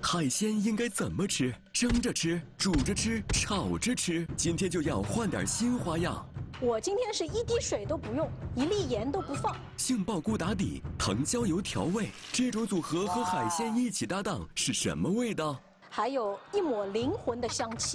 海鲜应该怎么吃？蒸着吃、煮着吃、炒着吃？今天就要换点新花样。 我今天是一滴水都不用，一粒盐都不放。 杏鲍菇打底，藤椒油调味，这种组合和海鲜一起搭档是什么味道？ 还有一抹灵魂的香气。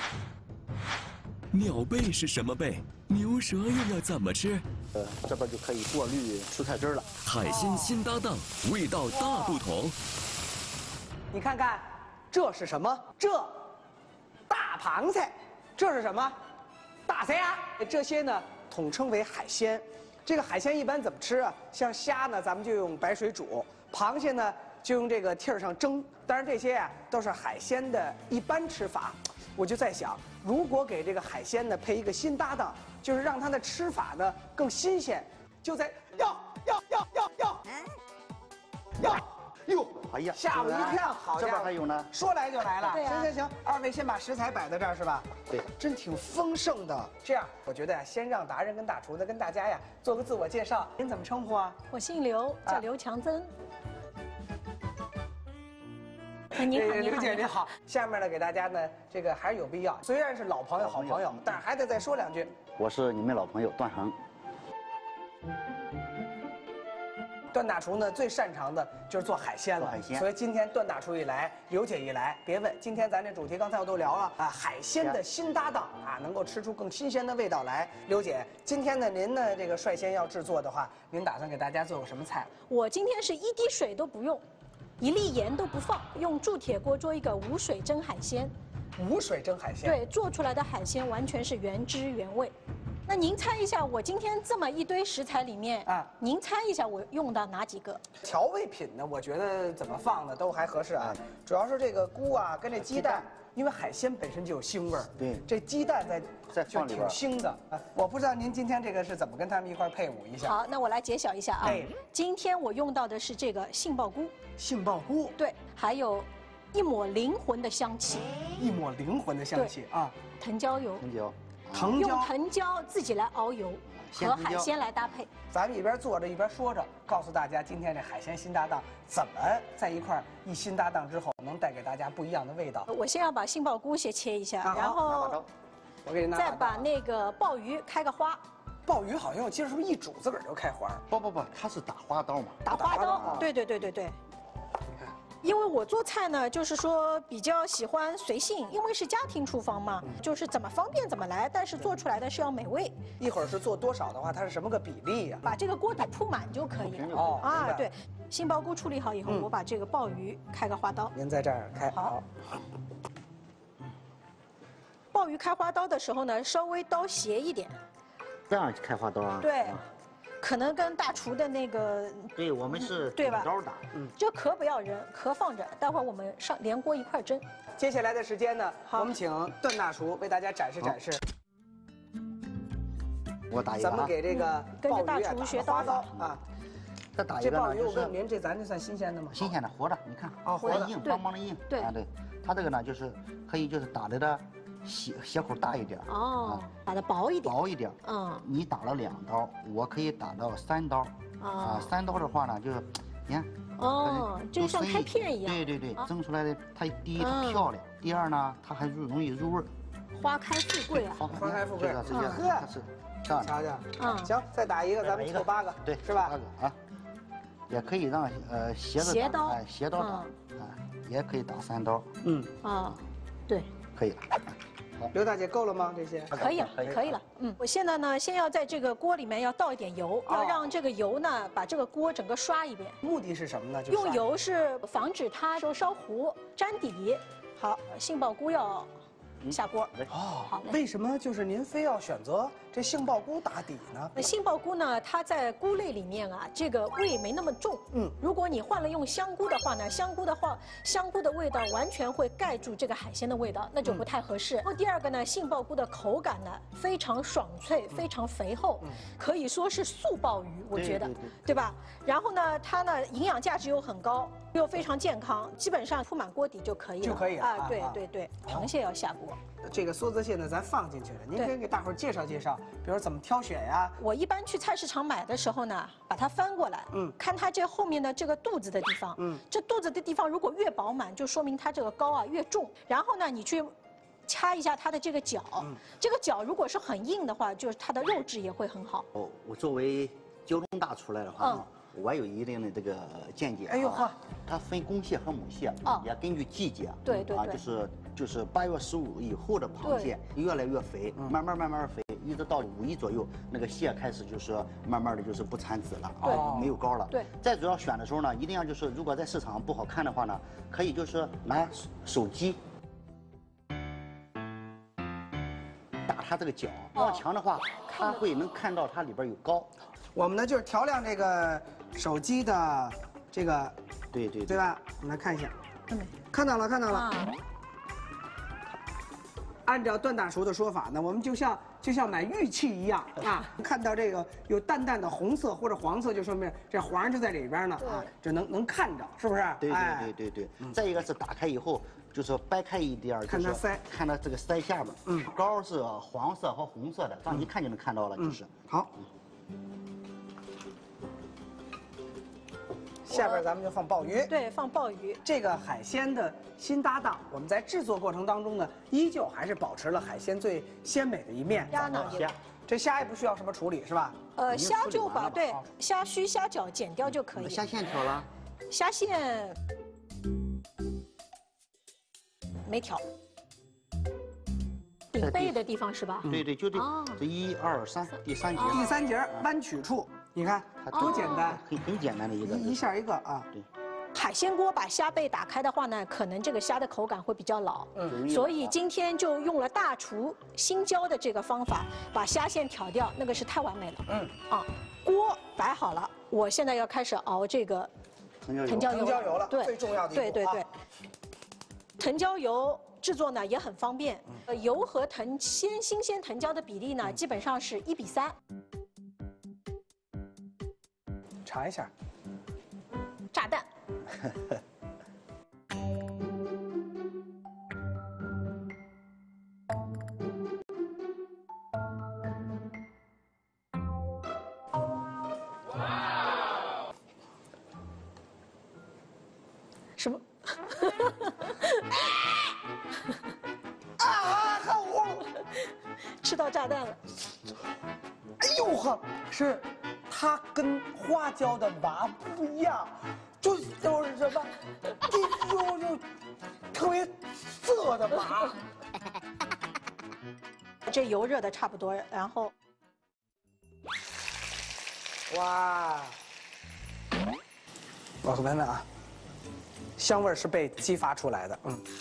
鸟贝是什么贝？牛舌又要怎么吃？ 这边就可以过滤蔬菜汁了。 海鲜新搭档，味道大不同。 你看看，这是什么？这大螃蟹，这是什么？大虾呀。这些呢，统称为海鲜。这个海鲜一般怎么吃啊？像虾呢，咱们就用白水煮；螃蟹呢，就用这个屉上蒸。当然，这些呀都是海鲜的一般吃法。我就在想，如果给这个海鲜呢配一个新搭档，就是让它的吃法呢更新鲜，就在哟， 哎呀， 吓我一跳！好这家伙， 边还有呢。 说来就来了。 对啊行，二位先把食材摆在这儿是吧？ 对， 真挺丰盛的。这样，我觉得呀，先让达人跟大厨呢跟大家呀做个自我介绍。您怎么称呼啊？ 我姓刘，叫刘强增。你好， 刘姐您好。下面呢，给大家呢，这个还是有必要。虽然是老朋友、好朋友，但是还得再说两句。 我是你们老朋友段恒。 段大厨呢最擅长的就是做海鲜了， 做海鲜。 所以今天段大厨一来，刘姐一来，别问，今天咱这主题刚才我都聊了啊，海鲜的新搭档啊，能够吃出更新鲜的味道来。刘姐，今天呢您呢这个率先要制作的话，您打算给大家做个什么菜？ 我今天是一滴水都不用，一粒盐都不放，用铸铁锅做一个无水蒸海鲜。 无水蒸海鲜。 对，做出来的海鲜完全是原汁原味。那您猜一下，我今天这么一堆食材里面啊，您猜一下我用到哪几个？ 调味品呢，我觉得怎么放呢都还合适啊。主要是这个菇啊，跟这鸡蛋，因为海鲜本身就有腥味儿。 对， 这鸡蛋再就挺放里边腥的啊。我不知道您今天这个是怎么跟他们一块配伍一下？ 好，那我来揭晓一下啊。 哎， 今天我用到的是这个杏鲍菇。 杏鲍菇。 对，还有一抹灵魂的香气。 一抹灵魂的香气啊。 藤椒油。 藤椒。 用藤椒自己来熬油，和海鲜来搭配。 咱们一边做着一边说着，告诉大家今天这海鲜新搭档怎么在一块儿一新搭档之后能带给大家不一样的味道。 我先要把杏鲍菇先切一下，然后我给你拿把刀， 再把那个鲍鱼开个花。 鲍鱼好像我记得是不是一煮自个儿就开花？ 不，它是打花刀嘛。 打花刀，对。因为我做菜呢，就是说比较喜欢随性，因为是家庭厨房嘛，就是怎么方便怎么来，但是做出来的是要美味。 一会儿是做多少的话，它是什么个比例呀？ 把这个锅底铺满就可以了。 哦啊，对，杏鲍菇处理好以后，我把这个鲍鱼开个花刀。 您在这儿开好。 鲍鱼开花刀的时候呢，稍微刀斜一点。 这样开花刀啊？ 对。可能跟大厨的那个， 对我们是对吧？ 刀打， 这壳不要扔，壳放着，待会儿我们连锅一块蒸。 接下来的时间呢，我们请段大厨为大家展示。 我打一个啊。 咱们给这个跟着大厨学刀法啊。 再打一个呢， 这鲍鱼我问您，咱这算新鲜的吗？ 新鲜的，活的，你看， 活的硬，邦邦的硬。 对啊，对，它这个呢就是可以就是打的血口大一点打的薄一点， 你打了2刀，我可以打到3刀，3刀的话呢，就是，你看， 就像开片一样， 对，蒸出来的它第一它漂亮，第二呢它还容易入味儿， 花开富贵啊， 花开富贵， 这个它是这样的，瞧，行，再打一个，咱们凑8个， 对， 是吧？ 8个啊，也可以让斜刀打，也可以打3刀， 对， 可以了。 刘大姐够了吗？这些可以了。我现在呢，先要在这个锅里面要倒一点油，要让这个油呢把这个锅整个刷一遍。 目的是什么呢？ 用油是防止它烧糊粘底。好，杏鲍菇要下锅。 好嘞。为什么就是您非要选择这杏鲍菇打底呢？ 杏鲍菇呢，它在菇类里面啊，这个味没那么重。如果你换了用香菇的话呢，香菇的味道完全会盖住这个海鲜的味道，那就不太合适。然后第二个呢，杏鲍菇的口感呢非常爽脆，非常肥厚，可以说是素鲍鱼，我觉得，对吧？然后呢，它呢营养价值又很高。 又非常健康，基本上铺满锅底就可以了。 就可以了啊！对对对，螃蟹要下锅。 这个梭子蟹呢，咱放进去了，您可以给大伙儿介绍介绍，比如怎么挑选呀？ 我一般去菜市场买的时候呢，把它翻过来，看它这后面的这个肚子的地方，这肚子的地方如果越饱满，就说明它这个膏啊越重。然后呢，你去掐一下它的这个角，这个角如果是很硬的话，就是它的肉质也会很好。 我作为胶东大厨来的话，我有一定的这个见解。 哎呦呵， 它分公蟹和母蟹，也根据季节。 对对对。 就是8月15以后的螃蟹越来越肥，慢慢肥，一直到5一左右，那个蟹开始就是慢慢的就是不产籽了，没有膏了。 对。 再主要选的时候呢，一定要就是如果在市场不好看的话呢，可以就是拿手机打它这个角，往强的话，它会能看到它里边有膏。 我们呢就是调亮这个手机的这个，对吧？我们来看一下，看到了。按照段大厨的说法呢，我们就像买玉器一样啊，看到这个有淡淡的红色或者黄色，就说明这黄就在里边呢啊，这能看着，是不是？ 对。再一个是打开以后，就是掰开一点， 看它腮， 看它这个腮下边，膏是黄色和红色的，这样一看就能看到了，就是。 好。下边咱们就放鲍鱼， 对，放鲍鱼。 这个海鲜的新搭档，我们在制作过程当中呢，依旧还是保持了海鲜最鲜美的一面。 虾呢？ 这虾也不需要什么处理，是吧？ 虾就把虾须、虾脚剪掉就可以。 虾线挑了？ 虾线没挑。顶背的地方是吧？ 对，就这1、2、3，第3节。 第3节弯曲处。你看多简单， 很简单的一个， 一下一个啊。 对， 海鲜锅把虾背打开的话呢，可能这个虾的口感会比较老，所以今天就用了大厨新教的这个方法，把虾线挑掉，那个是太完美了。锅摆好了，我现在要开始熬这个藤椒油了，最重要的一步。 对，藤椒油制作呢也很方便，油和新鲜藤椒的比例呢基本上是1比3。 查一下， 炸弹。什么？ 好慌！ 吃到炸弹了。 哎呦呵，是。它跟花椒的麻不一样，就是什么，就特别涩的麻。 这油热的差不多，然后， 哇，我闻闻啊，香味是被激发出来的，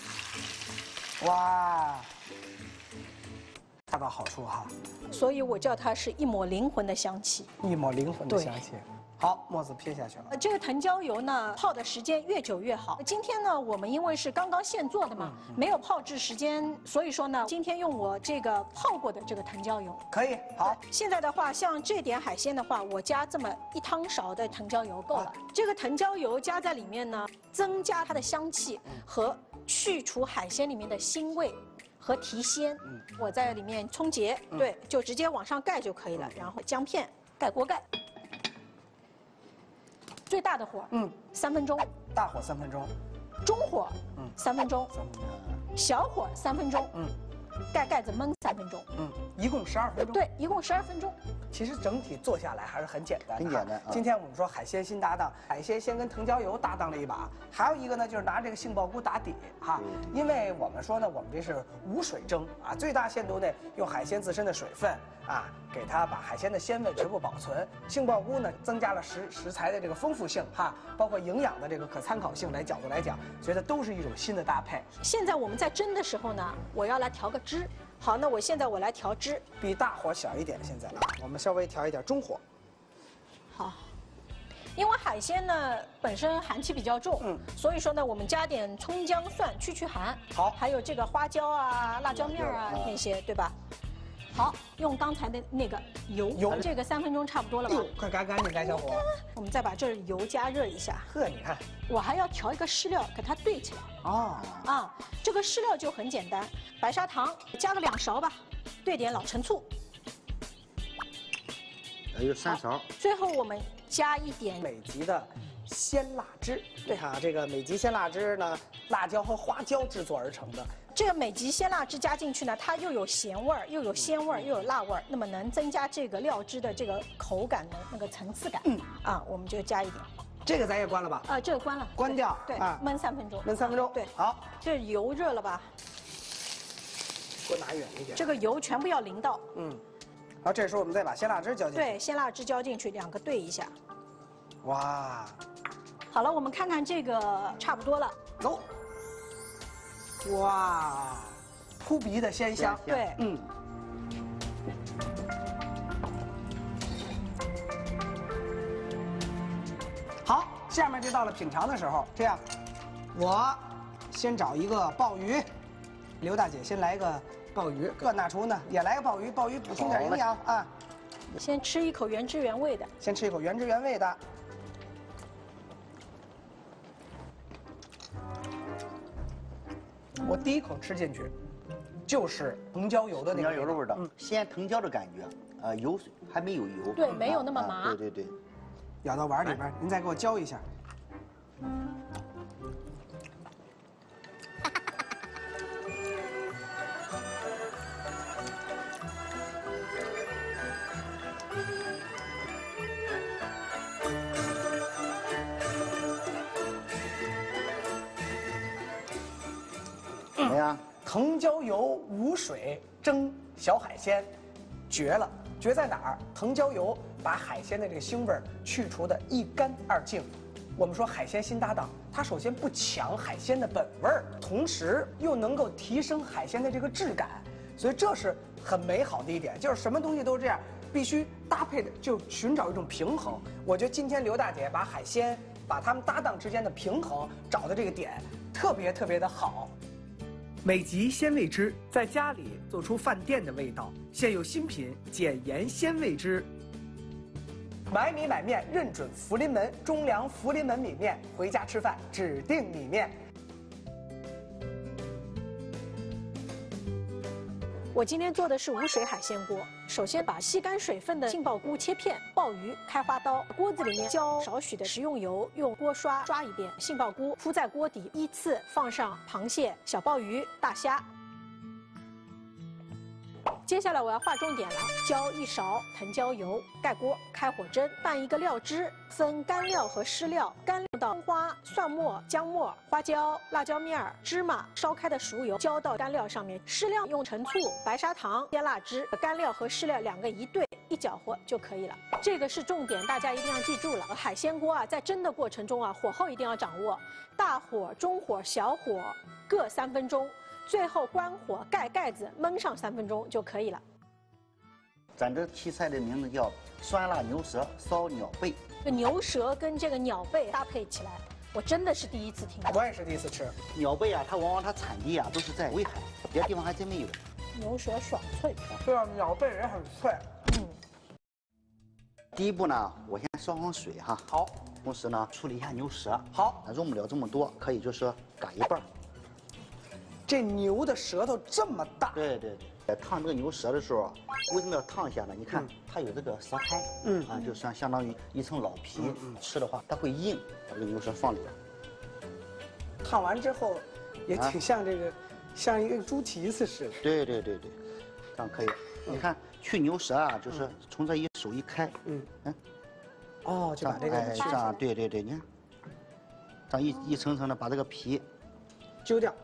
哇，恰到好处哈。 所以我叫它是一抹灵魂的香气， 一抹灵魂的香气。好，沫子撇下去了。 这个藤椒油呢，泡的时间越久越好。今天呢，我们因为是刚刚现做的嘛，没有泡制时间，所以说呢，今天用我这个泡过的这个藤椒油。 可以，好。 现在的话，像这点海鲜的话，我加这么1汤勺的藤椒油够了。这个藤椒油加在里面呢，增加它的香气和去除海鲜里面的腥味。和提鲜，我在里面葱节，对，就直接往上盖就可以了。然后姜片盖锅盖，最大的火，3分钟， 大火3分钟， 中火，3分钟，小火3分钟，盖盖子焖3分钟， 一共12分钟， 对，一共12分钟。 其实整体做下来还是很简单的， 很简单。 今天我们说海鲜新搭档，海鲜先跟藤椒油搭档了一把，还有一个呢就是拿这个杏鲍菇打底哈，因为我们说呢，我们这是无水蒸啊，最大限度呢用海鲜自身的水分啊，给它把海鲜的鲜味全部保存。杏鲍菇呢增加了食材的这个丰富性哈，包括营养的这个可参考性角度来讲，觉得都是一种新的搭配。 现在我们在蒸的时候呢，我要来调个汁。好，那我现在来调汁， 比大火小一点。现在啊，我们稍微调一点中火。 好，因为海鲜呢本身寒气比较重，所以说呢我们加点葱姜蒜去寒。 好， 还有这个花椒啊、辣椒面啊那些，对吧？ 好，用刚才的那个油，这个3分钟差不多了吧？ 快干净，干小伙。 我们再把这油加热一下。 呵，你看， 我还要调一个湿料，给它兑起来。 哦， 啊，这个湿料就很简单，白砂糖加个2勺吧，兑点老陈醋， 还有3勺。 最后我们加一点美极的鲜辣汁。对啊，这个美极鲜辣汁呢，辣椒和花椒制作而成的。 这个美极鲜辣汁加进去呢，它又有咸味儿，又有鲜味儿，又有辣味儿，那么能增加这个料汁的这个口感的那个层次感。啊，我们就加一点。 这个咱也关了吧？ 这个关了， 关掉。 对， 啊， 焖3分钟。 焖3分钟。 对， 好， 这油热了吧？ 给我拿远一点。 这个油全部要淋到。 好，这时候我们再把鲜辣汁浇进去。 对，鲜辣汁浇进去，2个兑一下。 哇， 好了，我们看看这个差不多了。 走。哇，扑鼻的鲜香。 对， 好，下面就到了品尝的时候。这样，我先找一个鲍鱼，刘大姐先来一个鲍鱼，各大厨呢也来个鲍鱼，鲍鱼补充点营养啊。 先吃一口原汁原味的。 先吃一口原汁原味的。我第一口吃进去，就是藤椒油的那个藤椒油的味道，鲜藤椒的感觉，油水还没有油， 对，没有那么麻。 对。 舀到碗里边，您再给我浇一下。 怎么样？ 藤椒油无水蒸小海鲜，绝了！绝在哪儿？藤椒油把海鲜的这个腥味儿去除的一干二净。我们说海鲜新搭档，它首先不抢海鲜的本味儿，同时又能够提升海鲜的这个质感，所以这是很美好的一点。就是什么东西都是这样，必须搭配的就寻找一种平衡。我觉得今天刘大姐把海鲜把它们搭档之间的平衡找的这个点特别的好。美极鲜味汁，在家里做出饭店的味道。现有新品减盐鲜味汁。买米买面认准福临门中粮福临门米面，回家吃饭指定米面。 我今天做的是无水海鲜锅。首先把吸干水分的杏鲍菇切片，鲍鱼开花刀，锅子里面浇少许的食用油，用锅刷抓一遍，杏鲍菇铺在锅底，依次放上螃蟹、小鲍鱼、大虾。接下来我要划重点了，浇1勺藤椒油，盖锅开火蒸，拌一个料汁，分干料和湿料。干料到葱花、蒜末、姜末、花椒、辣椒面、芝麻，烧开的熟油浇到干料上面。湿料用陈醋、白砂糖、鲜辣汁，干料和湿料2个一兑，一搅和就可以了。这个是重点，大家一定要记住了。海鲜锅啊，在蒸的过程中啊，火候一定要掌握，大火、中火、小火各3分钟。最后关火，盖盖子，焖上3分钟就可以了。 咱这题材的名字叫酸辣牛舌烧鸟背。 这牛舌跟这个鸟背搭配起来，我真的是第一次听到。 我也是第一次吃。 鸟背啊，它往往它产地啊都是在威海，别的地方还真没有。 牛舌爽脆。 对啊，鸟背也很脆。 第一步呢，我先烧好水哈。 好。 同时呢，处理一下牛舌。 好。 它用不了这么多，可以就是嘎一半。 这牛的舌头这么大。 对。烫这个牛舌的时候，为什么要烫一下呢？你看它有这个舌苔，就相当于一层老皮，吃的话它会硬。把这个牛舌放里边。 烫完之后，也挺像这个，像一个猪蹄子似的。 对，这样可以。你看去牛舌啊，就是从这一手一开， 哦，就把这个这样，对，你看，这样一层层的把这个皮揪掉，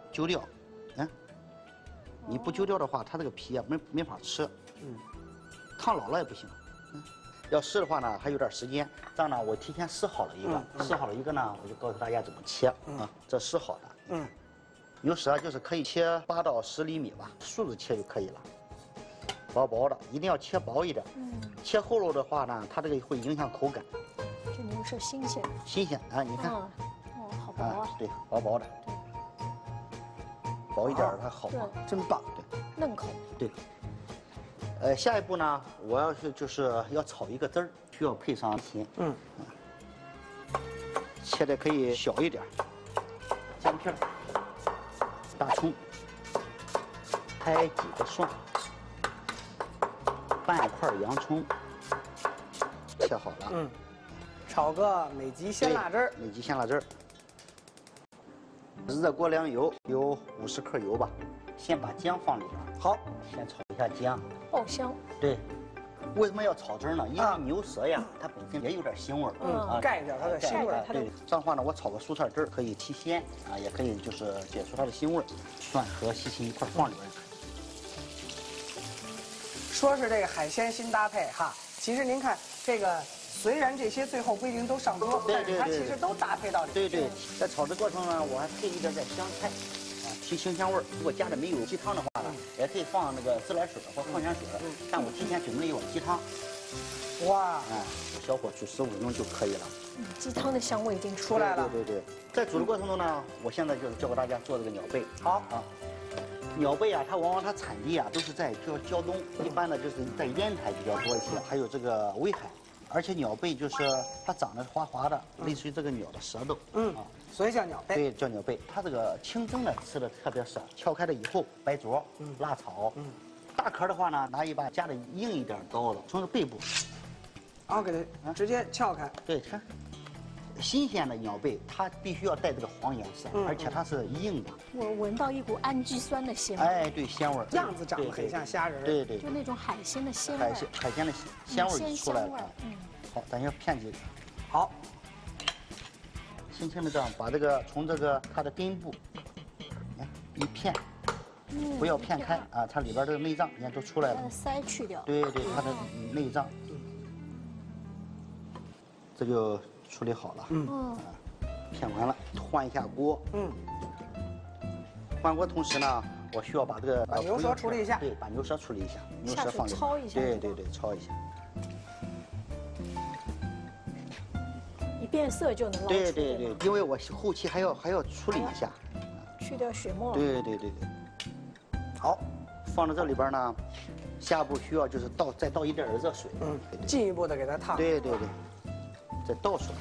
你不揪掉的话，它这个皮啊没法吃，烫老了也不行，要湿的话呢还有点时间，这样呢我提前撕好了一个，撕好了一个呢我就告诉大家怎么切啊，这撕好的，牛舌就是可以切8到10厘米吧，竖着切就可以了，薄薄的，一定要切薄一点，切厚了的话呢，它这个会影响口感。 这牛是新鲜的。 新鲜啊，你看， 好薄啊， 对，薄薄的。薄一点它好嘛， 真棒， 嫩口。 对。 下一步呢，我要是就是要炒一个汁儿，需要配上咸。切的可以小一点，姜片、大葱，拍几个蒜，半块洋葱，切好了。 炒个美极鲜辣汁儿。 美极鲜辣汁儿。热锅凉油，有50克油吧。先把姜放里边。 好， 先炒一下姜。 爆香。 对。为什么要炒汁呢？因为牛舌呀，它本身也有点腥味儿， 盖掉它的腥味儿。 对，这样的话呢，我炒个蔬菜汁儿可以提鲜啊，也可以就是解除它的腥味儿。蒜和西芹一块放里边。 说是这个海鲜新搭配哈，其实您看这个，虽然这些最后不一定都上桌，但是它其实都搭配到里面。 对，在炒的过程呢，我还配一点香菜，提清香味儿。如果家里没有鸡汤的话呢，也可以放那个自来水或矿泉水。但我提前准备了一碗鸡汤。 哇！ 小火煮15分钟就可以了。 鸡汤的香味已经出来了。 对，在煮的过程中呢，我现在就是教给大家做这个鸟贝。 好啊。 鸟贝啊，它往往它产地啊都是在胶东，一般的就是在烟台比较多一些，还有这个威海。而且鸟贝就是它长得滑滑的，类似于这个鸟的舌头。 所以叫鸟贝。 对，叫鸟贝。它这个清蒸的吃的特别少，敲开了以后白灼、辣炒。大壳的话呢，拿一把夹的硬一点刀子，从这背部， 然后给它直接撬开。 对，看，新鲜的鸟贝它必须要带这个黄颜色，而且它是硬的。 我闻到一股氨基酸的鲜味。 哎，对，鲜味儿。 样子长得很像虾仁。 对， 就那种海鲜的鲜味。 海鲜的鲜味儿就出来了。好，咱要片几个。 好。 轻轻的这样把这个从这个它的根部，一片。不要片开啊，它里边这个内脏你看都出来了。 鳃去掉。 对，它的内脏，这就处理好了。片完了，换一下锅。换锅同时呢，我需要把这个把牛舌处理一下。 对，把牛舌处理一下，牛舌放里。焯一下。 对，焯一下。 一变色就能捞出来。 对，因为我后期还要处理一下， 去掉血沫。 对。好，放到这里边呢，下一步需要就是再倒一点热水。 进一步的给它烫。 对，再倒水。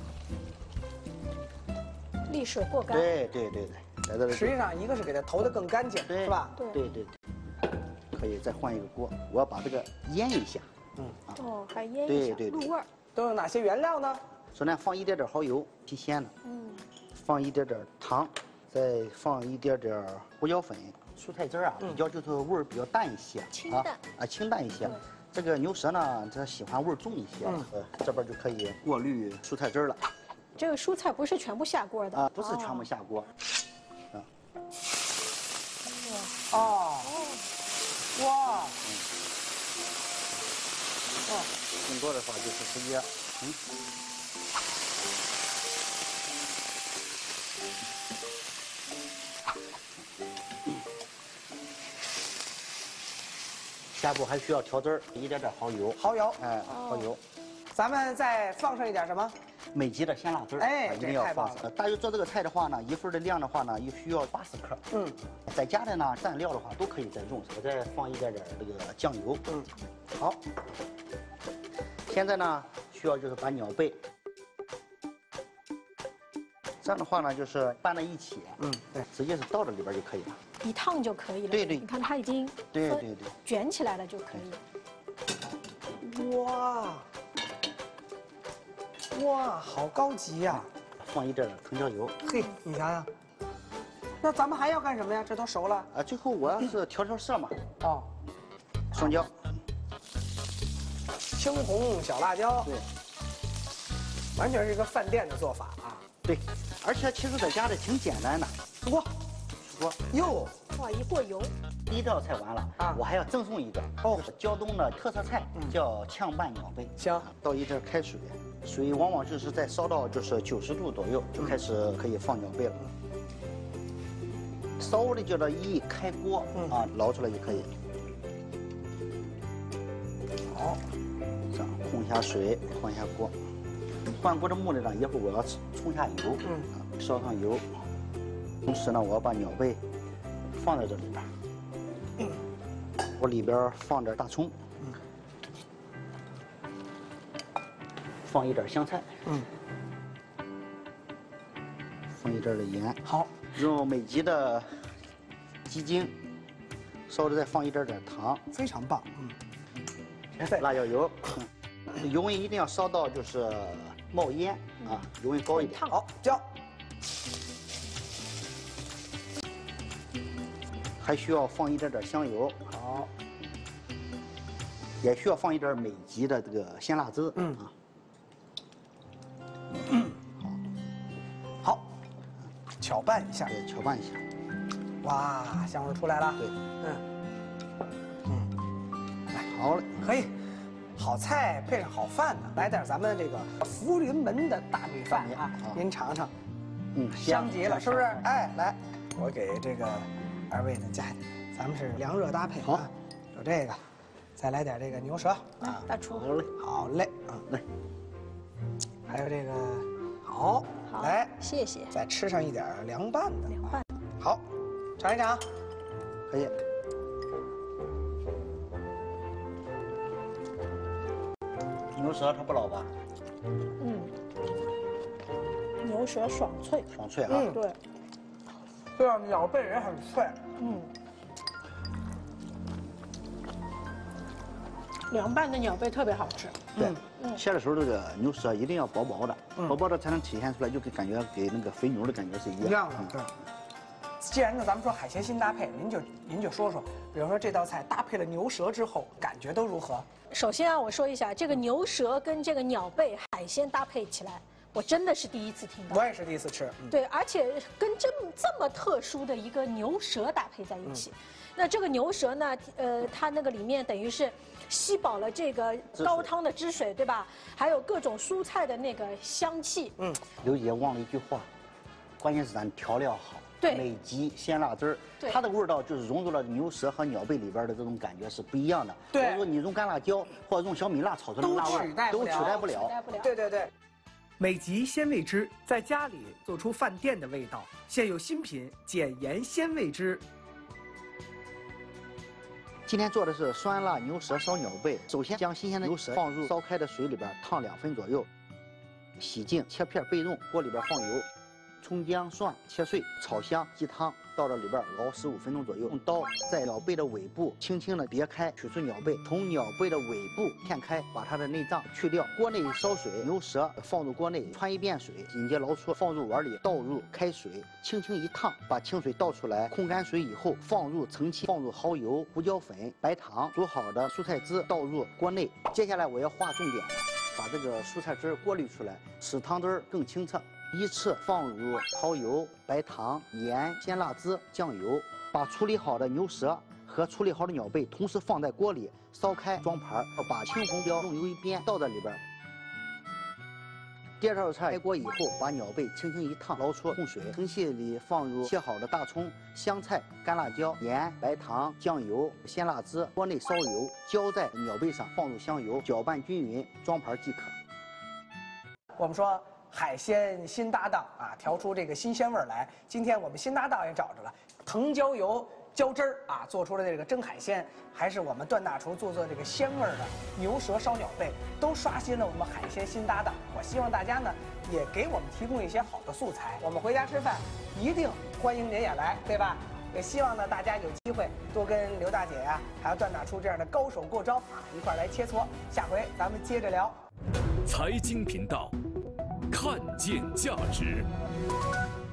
沥水过干。 对，来这里。 实际上一个是给它投得更干净，是吧？ 对。 可以再换一个锅，我要把这个腌一下。 还腌一下，入味儿。 都有哪些原料呢？ 首先放一点蚝油，提鲜的。放一点糖，再放一点胡椒粉。蔬菜汁啊，比较就是味儿比较淡一些，清淡一些。这个牛舌呢，它喜欢味儿重一些。这边就可以过滤蔬菜汁了。 这个蔬菜不是全部下锅的不是全部下锅。 哇！ 更多的话就是直接下一步还需要调汁儿，一点蚝油。蚝油。 咱们再放上一点什么？ 美极的鲜辣汁儿。一定要放上。大约做这个菜的话呢，一份的量的话呢，又需要80克。在家的呢，蘸料的话都可以再用。我再放一点这个酱油。好。现在呢，需要就是把鸟贝。这样的话呢，就是拌在一起。对，直接是倒到里边就可以了。 一烫就可以了。 对， 你看它已经卷起来了就可以了。哇，好高级呀！ 放一点藤椒油。 嘿，你想想，那咱们还要干什么呀？这都熟了。 最后我要是调色嘛。双椒。 青红小辣椒。 对。 完全是一个饭店的做法啊。 对，而且其实在家里挺简单的。 出锅。哟， 哇，一锅油。 第一道菜完了我还要赠送一个胶东的特色菜，叫炝拌鸟贝。 行， 倒一点开水，水往往就是在烧到就是90度左右就开始可以放鸟贝了。稍微的叫它一开锅捞出来就可以。好，这样控一下水，换一下锅。换锅的目的呢，一会儿我要冲下油，烧上油。同时呢，我要把鸟贝放在这里边。 我里边放点大葱，放一点香菜，放一点的盐， 好， 用美极的鸡精，稍微再放一点糖， 非常棒，别费。 辣椒油，油温一定要烧到就是冒烟啊，油温高一点。 好，浇。 还需要放一点香油， 好， 也需要放一点美极的这个鲜辣汁， 好，搅拌一下， 对，搅拌一下。 哇，香味出来了。 对， 来， 好嘞， 可以。好菜配上好饭呢，来点咱们这个福临门的大米饭啊，您尝尝，香极了，是不是？哎，来，我给这个二位呢加，咱们是凉热搭配啊，有这个，再来点这个牛舌啊， 大厨， 好嘞， 好嘞， 来， 还有这个，好，来， 谢谢， 再吃上一点凉拌的， 凉拌， 好，尝一尝， 可以。牛舌它不老吧？ 牛舌爽脆， 爽脆啊！ 对， 这样鸟背也很脆， 凉拌的鸟背特别好吃。 对，切的时候这个牛舌一定要薄薄的，薄薄的才能体现出来，就感觉给那个肥牛的感觉是一样的。 对。既然呢，咱们说海鲜新搭配，您就说说，比如说这道菜搭配了牛舌之后，感觉都如何？ 首先啊，我说一下这个牛舌跟这个鸟背海鲜搭配起来，我真的是第一次听到。 我也是第一次吃。 对，而且跟这么特殊的一个牛舌搭配在一起，那这个牛舌呢，它那个里面等于是吸饱了这个高汤的汁水，对吧？还有各种蔬菜的那个香气。 刘姐忘了一句话，关键是咱调料好。 对， 美极鲜辣汁儿，它的味道就是融入了牛舌和鸟背里边的这种感觉是不一样的。 对， 如果你用干辣椒或者用小米辣炒出来的辣味，都取代不了。 对对对，美极鲜味汁在家里做出饭店的味道，现有新品减盐鲜味汁。 今天做的是酸辣牛舌烧鸟背。首先将新鲜的牛舌放入烧开的水里边烫2分左右，洗净切片备用。锅里边放油。葱姜蒜切碎，炒香，鸡汤倒到里边熬15分钟左右。用刀在鸟背的尾部轻轻的别开，取出鸟背，从鸟背的尾部片开，把它的内脏去掉。锅内烧水，牛舌放入锅内，汆一遍水，紧接捞出，放入碗里，倒入开水，轻轻一烫，把清水倒出来，控干水以后，放入盛器，放入蚝油、胡椒粉、白糖，煮好的蔬菜汁倒入锅内。接下来我要划重点，把这个蔬菜汁过滤出来，使汤汁更清澈。依次放入蚝油、白糖、盐、鲜辣汁、酱油，把处理好的牛舌和处理好的鸟背同时放在锅里烧开，装盘，把青红椒弄油一边倒在里边。第二道菜开锅以后，把鸟背轻轻一烫，捞出控水，盛器里放入切好的大葱、香菜、干辣椒、盐、白糖、酱油、鲜辣汁，锅内烧油，浇在鸟背上，放入香油，搅拌均匀，装盘即可。我们说。海鲜新搭档啊，调出这个新鲜味儿来。今天我们新搭档也找着了，藤椒油浇汁儿啊，做出了这个蒸海鲜，还是我们段大厨做这个鲜味儿的牛舌烧鸟背，都刷新了我们海鲜新搭档。我希望大家呢也给我们提供一些好的素材，我们回家吃饭一定欢迎您也来，对吧？也希望呢大家有机会多跟刘大姐呀，还有段大厨这样的高手过招啊，一块来切磋。下回咱们接着聊。 财经频道。看见价值。